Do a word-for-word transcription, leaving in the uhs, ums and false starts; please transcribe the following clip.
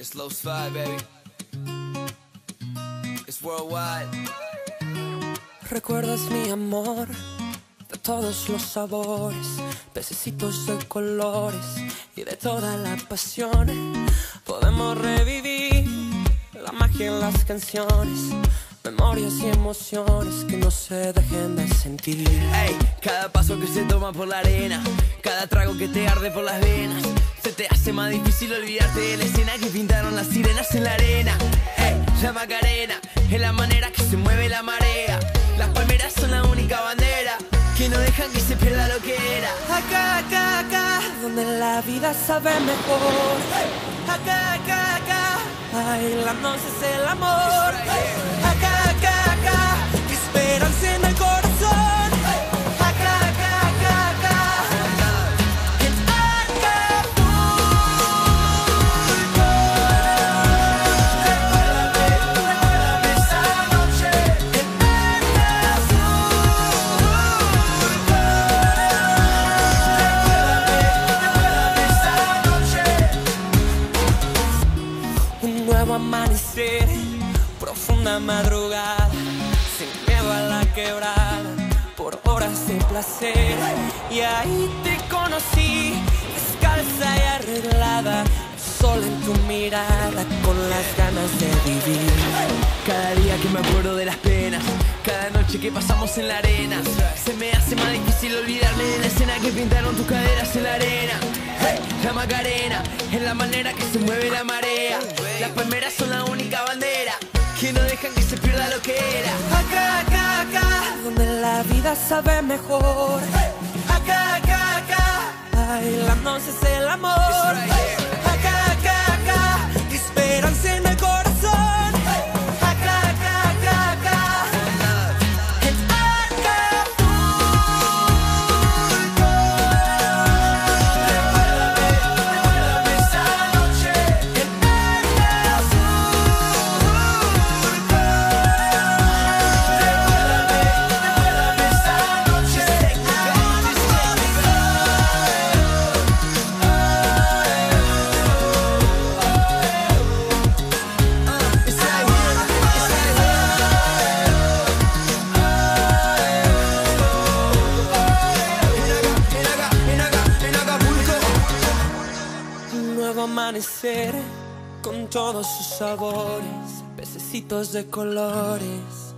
It's low slide, baby. It's worldwide. Recuerdas mi amor de todos los sabores, pececitos de colores y de toda la pasión. Podemos revivir la magia en las canciones, memorias y emociones que no se dejen de sentir. Ey, cada paso que se toma por la arena, cada trago que te arde por las venas, se te hace más difícil olvidarte de la escena que pintaron las sirenas en la arena. Ey, la Macarena es la manera que se mueve la marea. Las palmeras son la única bandera que no dejan que se pierda lo que era. Acá, acá, acá, donde la vida sabe mejor. Acá, acá, acá, bailándonos es el amor. Acá, acá, acá, esperanza en el corazón. Acá, acá, acá, acá, en Acapulco. Recuérdame esa noche en Acapulco. Recuérdame esa noche. Un nuevo amanecer, profunda madrugada, sin miedo a la quebrada, por horas de placer. Y ahí te conocí, descalza y arreglada, sol en tu mirada, con las ganas de vivir. Cada día que me acuerdo de las penas, cada noche que pasamos en la arena, se me hace más difícil olvidarme de la escena que pintaron tus caderas en la arena. Hey, la Macarena es la manera que se mueve la marea. Las palmeras son la única bandera que no dejan que se pierda lo que era. Acá, acá, acá, donde la vida sabe mejor. Acá, acá, acá, bailándonos es el amor. Acá, acá, acá, esperanza en el corazón. Acá, acá, acá, acá, en Acapulco. Recuérdame, recuérdame esa noche en Acapulco. Recuérdame, recuérdame esa noche en Un nuevo amanecer con todos sus sabores, pececitos de colores.